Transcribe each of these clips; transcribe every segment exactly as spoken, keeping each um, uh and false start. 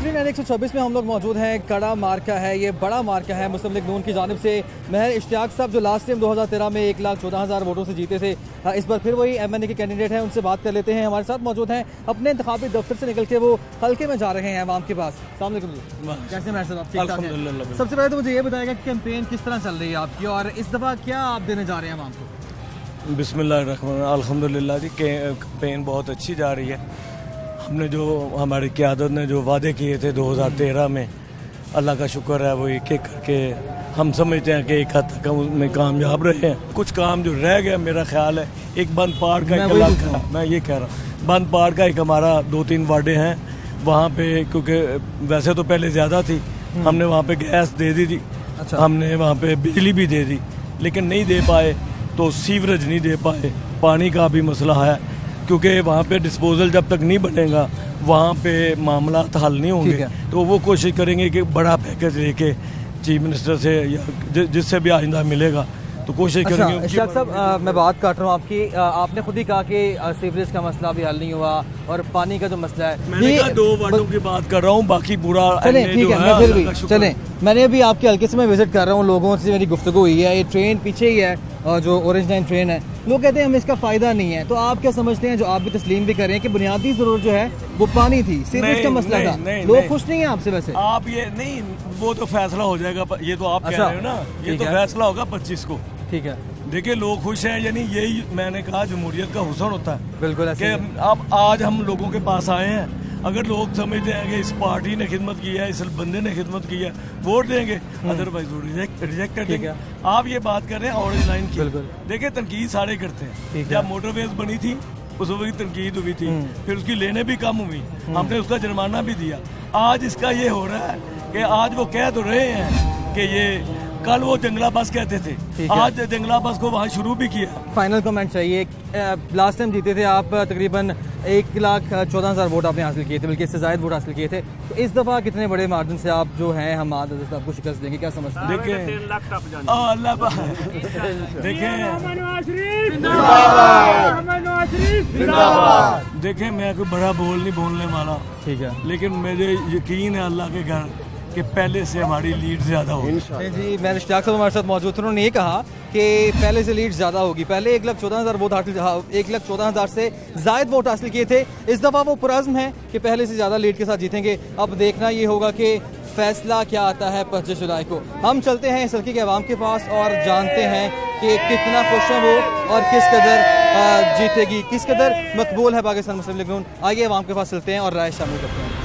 नाजरीन एक सौ छब्बीस में हम लोग मौजूद हैं। कड़ा मार्का है, ये बड़ा मार्का है मुस्लिम लीग नून की जानिब से। महर इश्तियाक साहब जो लास्ट टाइम दो हज़ार तेरह में एक लाख चौदह हज़ार वोटों से जीते थे, इस बार फिर वही एम एन ए के कैंडिडेट हैं। उनसे बात कर लेते हैं। हमारे साथ मौजूद हैं, अपने इंतखाबी दफ्तर से निकल के वो हल्के में जा रहे हैं अवाम के पास। अस्सलाम वालेकुम जी, कैसे महर साहब? आप ठीक ठाक हैं? सबसे पहले तो मुझे ये बताएगा कि कैंपेन किस तरह चल रही है आपकी, और इस दफ़ा क्या आप देने जा रहे हैं अवाम को? बिस्मिल्लाहिर्रहमानिर्रहीम, अल्हम्दुलिल्लाह जी, कैंपेन बहुत अच्छी जा रही है। हमने जो हमारी क़यादत ने जो वादे किए थे दो हज़ार तेरह में, अल्लाह का शुक्र है वो एक एक करके हम समझते हैं कि एक हद तक में कामयाब रहे हैं। कुछ काम जो रह गया, मेरा ख्याल है एक बंद पहाड़ का एक इलाका, मैं ये कह रहा हूँ बंद पहाड़ का एक हमारा दो तीन वार्डे हैं वहाँ पे, क्योंकि वैसे तो पहले ज़्यादा थी, हमने वहाँ पे गैस दे दी थी। अच्छा। हमने वहाँ पे बिजली भी दे दी, लेकिन नहीं दे पाए तो सीवरेज नहीं दे पाए। पानी का भी मसला है, क्योंकि वहाँ पे डिस्पोजल जब तक नहीं बनेगा वहाँ पे मामला हल नहीं होंगे। तो वो कोशिश करेंगे कि बड़ा पैकेज लेके चीफ मिनिस्टर से या जिससे भी आइंदा मिलेगा तो कोशिश अच्छा, करेंगे। इश्तियाक साहब, मैं बात काट रहा हूँ आपकी। आ, आपने खुद ही कहा कि सीवरेज का मसला भी हल नहीं हुआ और पानी का जो मसला है, मैंने कहा दो वार्डों की बात कर रहा हूँ, बाकी पूरा चलें ठीक है, मैं फिर भी चलें। मैंने अभी आपके हल्के से मैं विजिट कर रहा हूँ, लोगों से मेरी गुफ्तगू हुई है। ये ट्रेन पीछे ही है और जो ऑरेंज लाइन ट्रेन है, लोग कहते हैं हमें इसका फायदा नहीं है। तो आप क्या समझते हैं, जो आप भी तस्लीम भी करें कि बुनियादी जरूरत जो है वो पानी थी, सीवरेज का मसला था, लोग खुश नहीं है आपसे? वैसे आप ये नहीं, वो तो फैसला हो जाएगा, ये तो आप कह रहे हो ना, ये तो फैसला होगा पच्चीस को। ठीक है, देखिए लोग खुश हैं, यानी यही मैंने कहा जमहूरियत का हुस्न होता है। बिल्कुल कि अब आज हम लोगों के पास आए हैं, अगर लोग समझते हैं कि इस पार्टी ने खिदमत की है, इस बंदे ने खिदमत की है, वोट देंगे, अदरवाइज रिजेक्ट रिजेक्ट कर देंगे। आप ये बात कर रहे हैं ऑरेंज लाइन की, देखिए तनकीद सारे करते हैं। जब मोटरवेज बनी थी उस वक्त तनकीद हुई थी, फिर उसकी लेने भी कम हुई, हमने उसका जुर्माना भी दिया। आज इसका ये हो रहा है कि आज वो कह तो रहे हैं कि ये, कल वो जंगला बस कहते थे, आज जंगला बस को वहाँ शुरू भी किया। फाइनल कमेंट चाहिए। लास्ट टाइम जीते थे आप तकरीबन एक लाख चौदह हज़ार वोट आपने हासिल किए थे, बल्कि इससे ज़ायद वोट हासिल किए थे। तो इस दफ़ा कितने बड़े मार्जिन से आप जो हैं हम आपको शिकस्त देंगे, क्या समझते हैं? देखिए देखिए मैं कोई बड़ा बोल नहीं बोलने वाला, ठीक है, लेकिन मुझे यकीन है अल्लाह के घर कि पहले से हमारी लीड ज्यादा होगी। जी, मैंने इश्तियाक साहब हमारे साथ मौजूद थे, उन्होंने ये कहा कि पहले से लीड ज्यादा होगी। पहले एक लाख चौदह हज़ार वोट हासिल एक लाख चौदह हज़ार से जायद वोट हासिल किए थे, इस दफ़ा वो पुरज़्म है कि पहले से ज़्यादा लीड के साथ जीतेंगे। अब देखना ये होगा कि फैसला क्या आता है पच्चीस जुलाई को। हम चलते हैं इस हल्के के अवाम के पास और जानते हैं कि कितना खुश है वो और किस कदर जीतेगी, किस कदर मकबूल है पाकिस्तान मुस्लिम लीग नून। आइए अवाम के पास चलते हैं और राय शामिल करते हैं।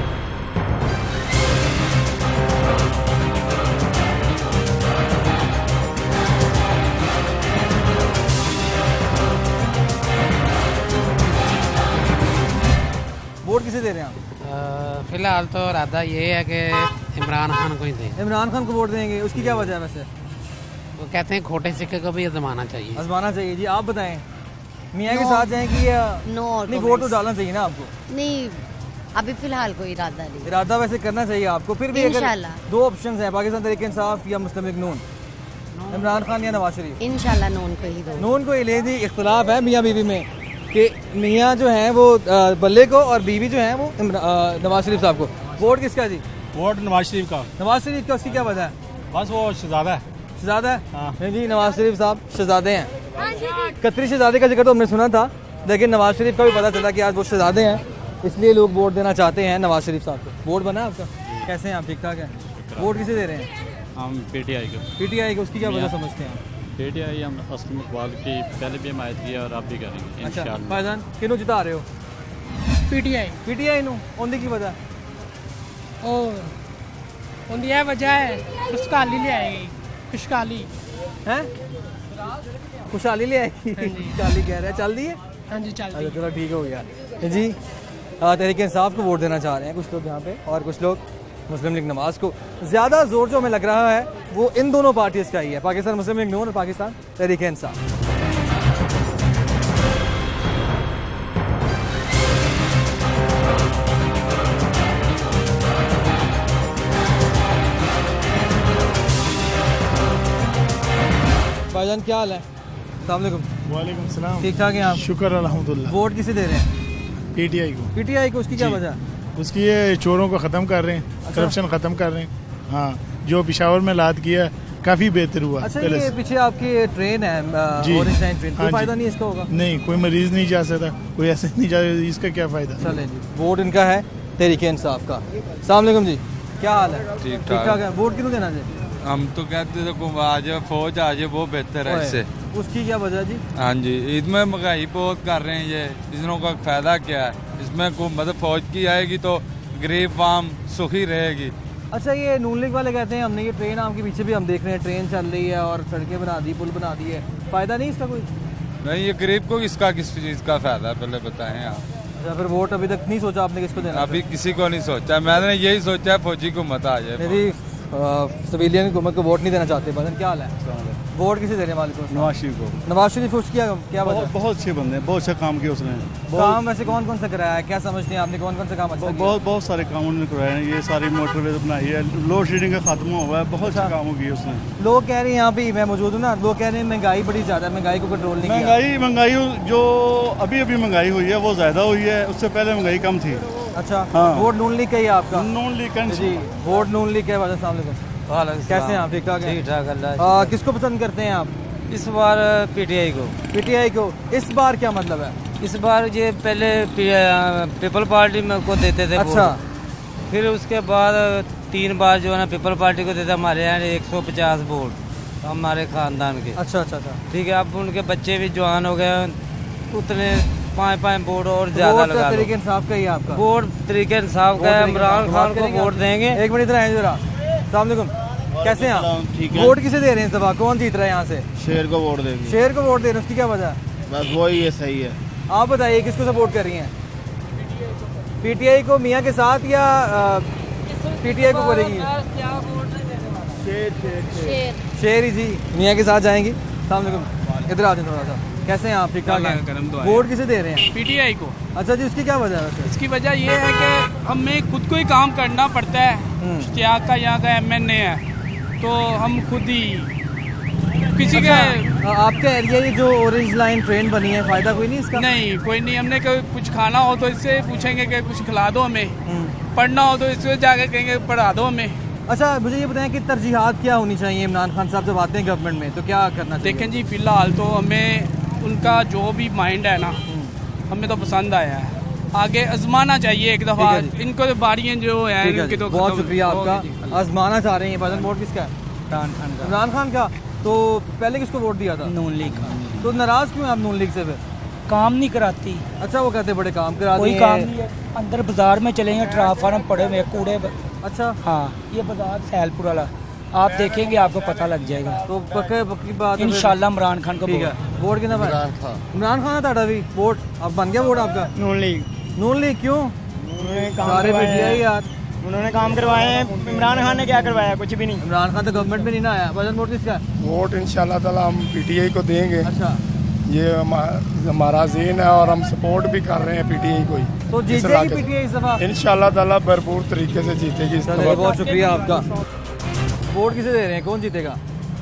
वोट किसे दे रहे हैं आप? फिलहाल तो इरादा ये है कि इमरान खान को ही दें। इमरान खान को वोट देंगे, उसकी क्या वजह है? वैसे वो कहते हैं खोटे सिक्के को भी आजमाना चाहिए। आजमाना चाहिए जी, आप बताएं, मियाँ के साथ जाएंगी या नो? नहीं, वोट तो डालना चाहिए ना आपको। नहीं, अभी फिलहाल कोई इरादा नहीं। इरादा वैसे करना चाहिए आपको। फिर भी अगर दो ऑप्शन है, पाकिस्तान तहरीक इंसाफ या मुस्लिम लीग नून, इमरान खान या नवाज शरीफ? इंशाल्लाह नून को ही दो। नून को ही ले दी। इख्तलाफ है मियाँ बीवी में कि मियाँ जो है वो बल्ले को और बीवी जो है वो नवाज शरीफ साहब को। वोट किसका जी? वोट नवाज शरीफ का। नवाज शरीफ का, उसकी क्या वजह है? बस वो शहजादा है। शहजादा है? हाँ जी, नवाज शरीफ साहब शहजादे हैं। कतरी शहजादे का जिक्र तो हमने सुना था, लेकिन नवाज शरीफ का भी पता चला कि आज वो शहजादे हैं, इसलिए लोग वोट देना चाहते हैं नवाज शरीफ साहब को। वोट बना आपका? कैसे हैं आप? ठीक ठाक है। वोट किसे दे रहे हैं? हम पीटीआई को। पीटीआई को, उसकी क्या वजह समझते हैं? पीटीआई हम असलम इकबाल की पहले भी हमायत की और आप भी करेंगे इंशाअल्लाह। अच्छा भाईजान, किन्हों जिता रहे हो? पीटीआई। पीटीआई नु उनकी की वजह? ओ उनकी यह वजह है खुशहाली ले आएगी। खुशहाली हैं? खुशहाली ले आएगी। खुशहाली कह रहे हैं, चल दी है? हाँ जी, चल दी। चलो ठीक हो गया जी। तहरीक इंसाफ को वोट देना चाह रहे हैं कुछ लोग यहाँ पे, और कुछ लोग मुस्लिम लीग नवाज को। ज़्यादा जोर जो हमें लग रहा है वो इन दोनों पार्टीज का ही है, पाकिस्तान मुस्लिम लीग नून और पाकिस्तान तहरीक इंसाफ। भाईजान क्या हाल है? अस्सलाम वालेकुम। वालेकुम सलाम। ठीक ठाक हैं आप? शुक्र अल्हम्दुलिल्लाह। वोट किसे दे रहे हैं? पीटीआई को। पीटीआई को, उसकी क्या वजह? उसकी ये चोरों को ख़त्म कर रहे हैं, करप्शन ख़त्म कर रहे हैं। हाँ, जो पिशावर में लाद किया काफ़ी बेहतर हुआ। अच्छा, ये पीछे आपकी ट्रेन है ऑरेंज लाइन ट्रेन, कोई फायदा नहीं इसका होगा? नहीं, कोई मरीज नहीं जा सकता, कोई ऐसे नहीं जा सकता, इसका क्या फ़ायदा। चलें जी, वोट इनका है तहरीक इंसाफ का। अस्सलाम वालेकुम जी, क्या हाल है? ठीक ठाक है। वोट किसको देना चाहिए? हम तो कहते थे आ जाए फौज आ जाए, वो बेहतर है इससे। उसकी क्या वजह जी? हाँ जी, इसमें महंगाई बहुत कर रहे हैं ये, इसनों का फायदा क्या है इसमें? को मतलब फौज की आएगी तो गरीब आम सुखी रहेगी। अच्छा, ये नून लीग वाले कहते हैं हमने ये ट्रेन आपके पीछे भी हम देख रहे हैं, ट्रेन चल रही है और सड़कें बना दी, पुल बना दी है, फायदा नहीं इसका कोई? नहीं, ये गरीब को इसका किस चीज़ का फायदा है पहले बताएं आप। अच्छा, फिर वोट अभी तक नहीं सोचा आपने किसको देना? अभी किसी को नहीं सोचा, मैंने यही सोचा है फौजी को मत आ जाए। मेरी सिविलियन हुकूमत को वोट नहीं देना चाहते। बदन क्या हाल है? वोट किसे देने वाले को? नवाज शरीफ को। नवाज शरीफ खुश किया क्या? बहुत, बहुत अच्छे बंदे हैं, बहुत अच्छा काम किया उसने। काम वैसे कौन कौन सा कराया है, क्या समझते हैं आपने, कौन कौन सा काम अच्छा किया? बहुत बहुत सारे काम उन्होंने कराए हैं, ये सारी मोटरवे बनाई है, लोड शेडिंग का खात्मा हुआ है, बहुत अच्छा काम किया उसने। लोग कह रहे हैं, यहाँ पे मैं मौजूद हूँ ना, लोग कह रहे हैं महंगाई बड़ी ज़्यादा है, महंगाई को कंट्रोल नहीं किया। महंगाई महंगाई जो अभी अभी महंगाई हुई है वो ज़्यादा हुई है, उससे पहले महंगाई कम थी। अच्छा, हाँ। वोट नून लीग का ही आपका? नून लीग का जी, वोट नून लीग का है। कैसे हैं आप? ठीक ठाक हैं? ठीक ठाक। किसको पसंद करते हैं आप इस बार? पीटीआई को। पीटीआई को। इस बार क्या मतलब है? इस बार ये पहले पीपल पार्टी में को देते थे। अच्छा, फिर उसके बाद तीन बार जो है ना पीपल पार्टी को देते, हमारे यहाँ एक सौ पचास वोट हमारे खानदान के। अच्छा अच्छा अच्छा, ठीक है। अब उनके बच्चे भी जवान हो गए, उतने पाँच पाँच वोट और ज्यादा लगा। तरीके इंसाफ का ही आपका वोट? तरीके इंसाफ का है, इमरान खान को वोट देंगे। एक मिनट इधर आए जरा। अस्सलाम वालेकुम, कैसे हैं आप? वोट किसे दे रहे हैं इस दफा? कौन जीत रहा है यहाँ से? शेर को वोट देंगे। शेर को वोट दे रहे हैं, उसकी क्या वजह है? बस वही है, सही है। आप बताइए किसको सपोर्ट कर रही हैं? पीटीआई को मियाँ के साथ या पीटीआई को करेगी? शेर ही जी, मियाँ के साथ जाएंगी। अस्सलाम वालेकुम, इधर आ जाए थोड़ा सा। कैसे हैं आप? ठीक ठाक हैं। वोट किसे दे रहे हैं? पीटीआई को। अच्छा जी, उसकी क्या वजह है? इसकी वजह ये है कि हमें खुद को ही काम करना पड़ता है। इश्तियाक का यहाँ का एमएनए है, तो हम खुद ही किसी अच्छा, का। आपके एरिया ये जो ऑरेंज लाइन ट्रेन बनी है, फायदा कोई नहीं इसका? नहीं, कोई नहीं। हमने कुछ खाना हो तो इससे पूछेंगे कि कुछ खिला दो हमें, पढ़ना हो तो इससे जाके कहेंगे पढ़ा दो हमें। अच्छा, मुझे ये बताएं कि तरजीहात क्या होनी चाहिए इमरान खान साहब जब आते हैं गवर्नमेंट में, तो क्या करना चाहिए? देखें जी, फिलहाल तो हमें उनका जो भी माइंड है ना, हमें तो पसंद आया है। आगे आजमाना चाहिए एक दफा इनको, तो बारियां जो है इनकी तो। बहुत शुक्रिया आपका। आजमाना चाह रहे हैं। बदन वोट किसका है? इमरान खान का। इमरान खान का। तो पहले किसको वोट दिया था? नून लीग का। तो नाराज क्यों आप नून लीग से? फिर काम नहीं कराती। अच्छा, वो कहते बड़े काम कराते कोई काम नहीं है। अंदर बाजार में चलेंगे, ट्रांसफार्मर पड़े हुए कूड़े। अच्छा, हाँ, ये बाजार सैलपुर वाला आप देखेंगे, आपको पता लग जाएगा। तो पक्के पक्की बात है इंशाल्लाह इमरान खान को। ठीक है, वोट कितना? इमरान खान था भी वोट। अब बन गया वोट आपका? नून लीग। नून लीग क्यों? सारे पीटीआई यार, उन्होंने काम करवाए हैं। इमरान खान ने क्या करवाया? कुछ भी नहीं। इमरान खान तो गवर्नमेंट में नहीं ना आया। वजन वोट किसका? वोट इंशाल्लाह ताला हम पीटीआई को देंगे। अच्छा, ये हमारा ज़हन है और हम सपोर्ट भी कर रहे हैं पीटीआई को ही। तो जीतेगी पीटीआई इस दफा? इंशाल्लाह ताला भरपूर तरीके से जीतेगी इस दफा। बहुत शुक्रिया आपका। वोट किसे दे रहे हैं? कौन जीतेगा?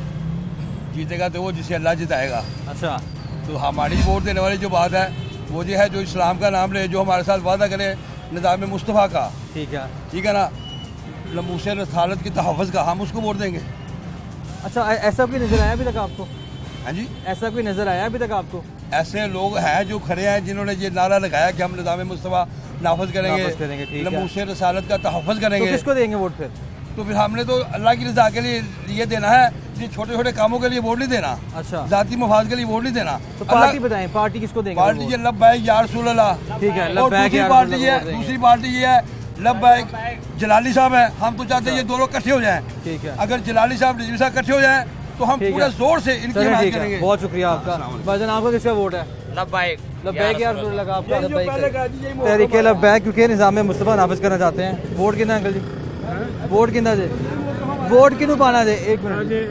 जीतेगा तो वो जिसे अल्लाह जिताएगा। अच्छा, तो हमारी वोट देने वाली जो बात है वो जो है, जो इस्लाम का नाम ले, जो हमारे साथ वादा करे निज़ाम मुस्तफ़ा का। ठीक है, ठीक है ना, लमूस रसालत की तहफ़्फ़ुज़ का, हम उसको वोट देंगे। अच्छा, ऐसा कोई नजर आया अभी तक आपको? हाँ जी, ऐसा कोई नजर आया अभी तक आपको? ऐसे लोग हैं जो खड़े हैं जिन्होंने ये नारा लगाया कि हम निज़ाम मुस्तफ़ा नाफज करेंगे, लमूस रसालत का तहफ़्फ़ुज़ करेंगे। तो किसको देंगे वोट फिर? तो फिर हमने तो अल्लाह की रज़ा के लिए ये देना है, ये छोटे छोटे कामों के लिए वोट नहीं देना। अच्छा, जाती मफाद के लिए वोट नहीं देना। तो पार्टी बताएं, पार्टी किसको देंगे? पार्टी ये लब्बैक या रसूल अल्लाह। ठीक है, और दूसरी पार्टी है दूसरी पार्टी ये है लब्बैक जलाली साहब है। हम तो चाहते हैं ये दोनों इकट्ठे हो जाएं। ठीक है, अगर जलाली साहब रिजवी साहब इकट्ठे हो जाएं तो हम पूरे जोर से इनकी बात करेंगे। बहुत शुक्रिया आपका। भाईजान, आपको किसका वोट है? लब्बैक। लब्बैक या रसूल अल्लाह आपका? तहरीक लब्बैक, क्योंकि निज़ाम मुस्तफ़ा नाफिज करना चाहते हैं। वोट कितना अंकल जी? वोट कितना जी? वोट किनू पाना जे? एक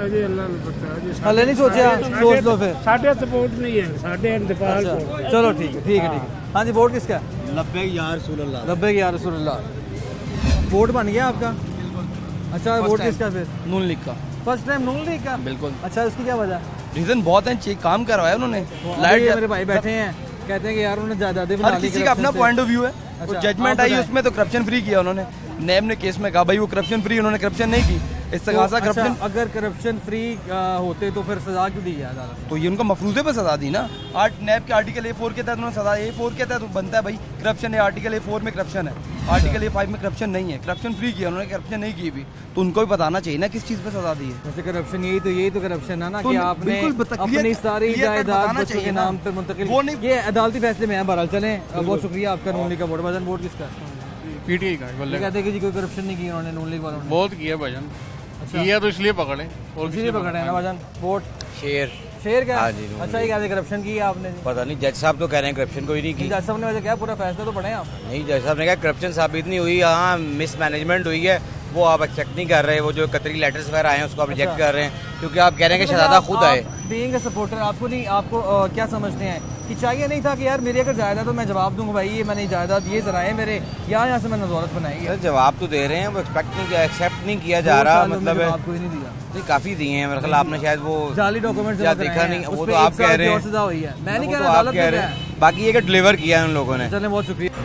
मिनट, हले नहीं सोचा, सोच लो फिर। साढ़े सपोर्ट नहीं है, साढ़े इंतकाल। चलो ठीक है, ठीक है, ठीक है। हाँ जी, वोट किसका? लब्बैक या रसूल अल्लाह। लब्बैक या रसूल अल्लाह। वोट बन गया आपका? अच्छा, वोट किसका फिर? नून लीग का। फर्स्ट टाइम नून लीग का? बिल्कुल। अच्छा, उसकी क्या वजह? रीजन बहुत है, काम करवाया उन्होंने। लाइट मेरे भाई बैठे हैं, कहते हैं कि यार उन्होंने ज्यादा हर किसी का अपना पॉइंट ऑफ व्यू है। वो जजमेंट आई उसमें तो करप्शन फ्री किया उन्होंने। नैब ने केस में कहा भाई वो करप्शन फ्री, उन्होंने करप्शन नहीं की। इस्तगासा तो, करप्शन अच्छा, अगर करप्शन फ्री होते तो फिर सजा क्यों दी है अदालत? तो ये उनको मफरूजे पे सजा दी ना। आर्ट नैब के आर्टिकल ए फोर के तहत उन्होंने सजा ए फोर के तहत बनता है भाई करप्शन है। आर्टिकल ए फोर में करप्शन है, आर्टिकल ए फाइव में करप्शन नहीं है। करप्शन फ्री किया उन्होंने, करप्शन नहीं की भी, तो उनको भी बताना चाहिए ना किस चीज़ पे सजा दी है। वैसे करप्शन यही तो यही तो करप्शन है ना तो कि आपने अपनी सारी जायदाद बच्चों के नाम पे मुंतकिल। ये अदालती फैसले में है। बहरहाल चलें, बहुत शुक्रिया आपका। नून लीग का वोट भजन वोट किसका? पीटीआई का। कहते हैं कि जी कोई करप्शन नहीं की उन्होंने, नून लीग वालों ने बहुत किया भजन। अच्छा किया तो इसलिए पकड़े और इसलिए पकड़े ना भजन। वोट शेर शेर क्या? हाँ जी, अच्छा, ये कहते करप्शन की आपने? पता नहीं, जज साहब तो कह रहे हैं करप्शन कोई नहीं की। जज साहब ने वैसे क्या पूरा फैसला तो पढ़े आप? नहीं, जज साहब ने कहा करप्शन साबित नहीं हुई, हाँ मिसमैनेजमेंट हुई है, वो आप एक्सेप्ट नहीं कर रहे। वो जो कतरी लेटर्स वगैरह आए हैं उसको आप रिजेक्ट अच्छा। कर रहे हैं क्योंकि आप कह रहे हैं कि शहजादा खुद आए। बीइंग अ सपोर्टर आपको नहीं आपको आ, क्या समझते हैं कि चाहिए नहीं था कि यार मेरी अगर जायदाद तो मैं जवाब दूंगा भाई ये मैंने जायदाद ये जराए मेरे यहाँ यहाँ से मैंने नजौरत बनाई है। जवाब तो दे रहे हैं, वो एक्सपेक्ट नहीं किया, एक्सेप्ट नहीं किया जा रहा। मतलब कोई नहीं दिया, नहीं काफी दिए हैं मेरे ख्याल। आपने शायद वो जाली डॉक्यूमेंट देखा नहीं, वो तो आप कह रहे हैं, मैं नहीं कह रहा, बाकी ये डिलीवर किया है उन लोगों ने। चलें, बहुत शुक्रिया।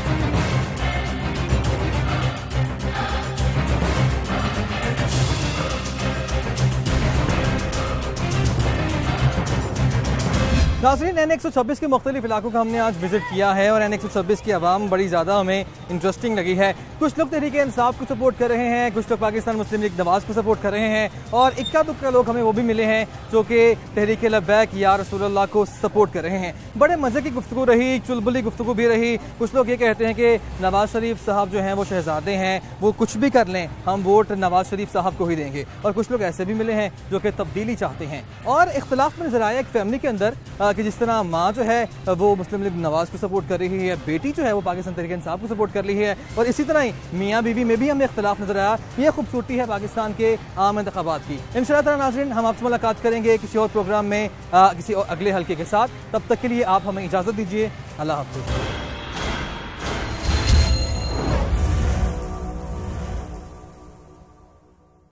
नाज़रीन, एन एक सौ छब्बीस के मुख्तलिफ इलाकों का हमने आज विजिट किया है और एन एक सौ छब्बीस की आवाम बड़ी ज़्यादा हमें इंटरेस्टिंग लगी है। कुछ लोग तहरीक इंसाफ को सपोर्ट कर रहे हैं, कुछ लोग पाकिस्तान मुस्लिम लीग नवाज को सपोर्ट कर रहे हैं और इक्का दुक्का लोग हमें वो भी मिले हैं जो कि तहरीक लब्बैक या रसूलुल्लाह को सपोर्ट कर रहे हैं। बड़े मज़े की गुफ्तगू रही, चुलबुली गुफ्तगू भी रही। कुछ लोग ये कहते हैं कि नवाज शरीफ साहब जो हैं वो शहजादे हैं, वो कुछ भी कर लें हम वोट नवाज शरीफ साहब को ही देंगे। और कुछ लोग ऐसे भी मिले हैं जो कि तब्दीली चाहते हैं। और इख्तलाफ में नजर आया एक फैमिली के अंदर कि जिस तरह माँ जो है वो मुस्लिम लीग नवाज को सपोर्ट कर रही है, बेटी जो है वो पाकिस्तान तहरीक इंसाफ को सपोर्ट कर रही है, और इसी तरह ही मियाँ बीवी में भी हमें इख्तलाफ नजर आया। ये खूबसूरती है पाकिस्तान के आम इंतखाबात की। इंशाअल्लाह नाज़रीन, हम आपसे मुलाकात करेंगे किसी और प्रोग्राम में आ, किसी और अगले हल्के के साथ। तब तक के लिए आप हमें इजाज़त दीजिए। अल्लाह हाफ़िज़।